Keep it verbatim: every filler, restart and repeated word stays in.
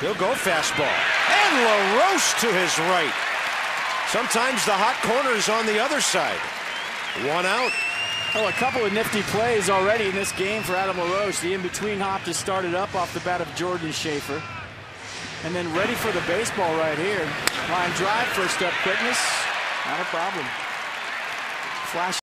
He'll go fastball. And LaRoche to his right. Sometimes the hot corner is on the other side. One out. Oh, a couple of nifty plays already in this game for Adam LaRoche. The in-between hop just started up off the bat of Jordan Schaefer. And then ready for the baseball right here. Line drive, first up quickness. Not a problem. Flash.